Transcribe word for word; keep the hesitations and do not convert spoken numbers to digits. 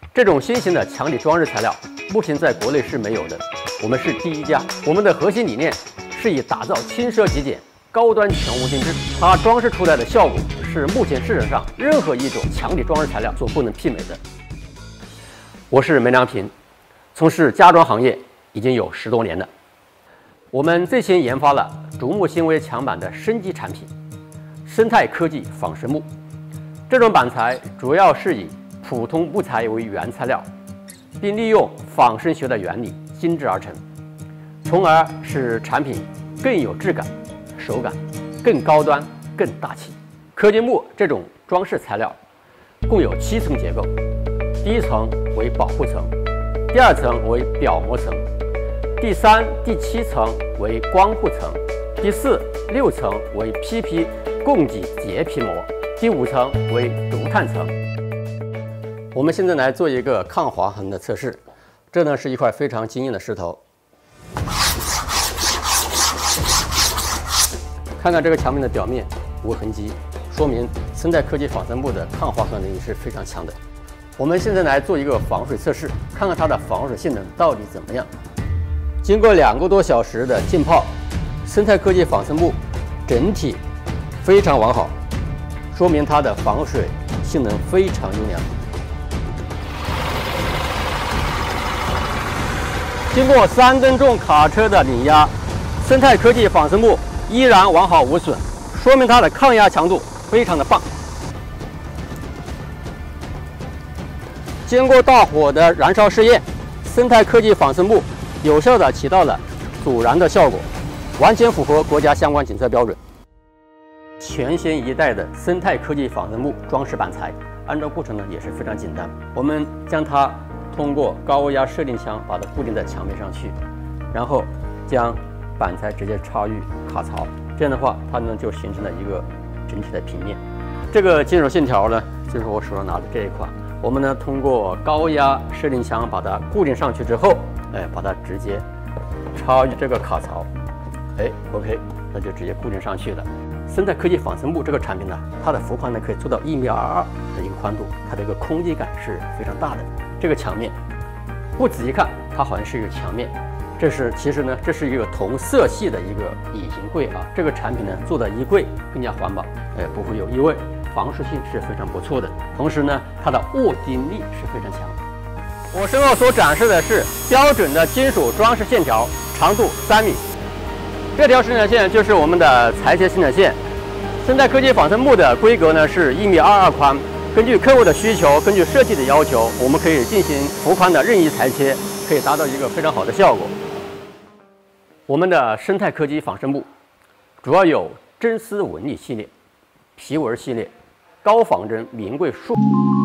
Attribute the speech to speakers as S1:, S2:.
S1: 这种新型的墙体装饰材料，目前在国内是没有的，我们是第一家。我们的核心理念是以打造轻奢极简、高端全屋定制，它装饰出来的效果是目前市场上任何一种墙体装饰材料所不能媲美的。我是梅良平，从事家装行业已经有十多年了。我们最先研发了竹木纤维墙板的升级产品——生态科技仿生木。这种板材主要是以普通木材为原材料，并利用仿生学的原理精制而成，从而使产品更有质感、手感，更高端、更大气。科技木这种装饰材料共有七层结构，第一层为保护层，第二层为表膜层，第三、第七层为光护层，第四、六层为 P P 供给洁皮膜，第五层为竹炭层。我们现在来做一个抗划痕的测试。这呢是一块非常坚硬的石头，看看这个墙面的表面无痕迹，说明生态科技仿生木的抗划痕能力是非常强的。我们现在来做一个防水测试，看看它的防水性能到底怎么样。经过两个多小时的浸泡，生态科技仿生木整体非常完好，说明它的防水性能非常优良。经过三吨重卡车的碾压，生态科技仿生木依然完好无损，说明它的抗压强度非常的棒。经过大火的燃烧试验，生态科技仿生木有效的起到了阻燃的效果，完全符合国家相关检测标准。全新一代的生态科技仿生木装饰板材，安装过程呢也是非常简单。我们将它通过高压射定枪把它固定在墙面上去，然后将板材直接插入卡槽，这样的话它呢就形成了一个整体的平面。这个金属线条呢，就是我手上拿的这一块。我们呢通过高压射定枪把它固定上去之后，哎，把它直接插入这个卡槽，哎 ，OK， 那就直接固定上去了。生态科技仿生木这个产品呢，它的幅宽呢可以做到一米二二的一个宽度，它的一个空间感是非常大的。这个墙面不仔细看，它好像是一个墙面，这是其实呢，这是一个同色系的一个隐形柜啊。这个产品呢做的衣柜更加环保，哎，不会有异味。防湿性是非常不错的，同时呢，它的握定力是非常强。我身后所展示的是标准的金属装饰线条，长度三米。这条生产线就是我们的裁切生产线。生态科技仿生木的规格呢是一米二二宽，根据客户的需求，根据设计的要求，我们可以进行幅宽的任意裁切，可以达到一个非常好的效果。我们的生态科技仿生木主要有真丝纹理系列、皮纹系列、高仿真名贵树。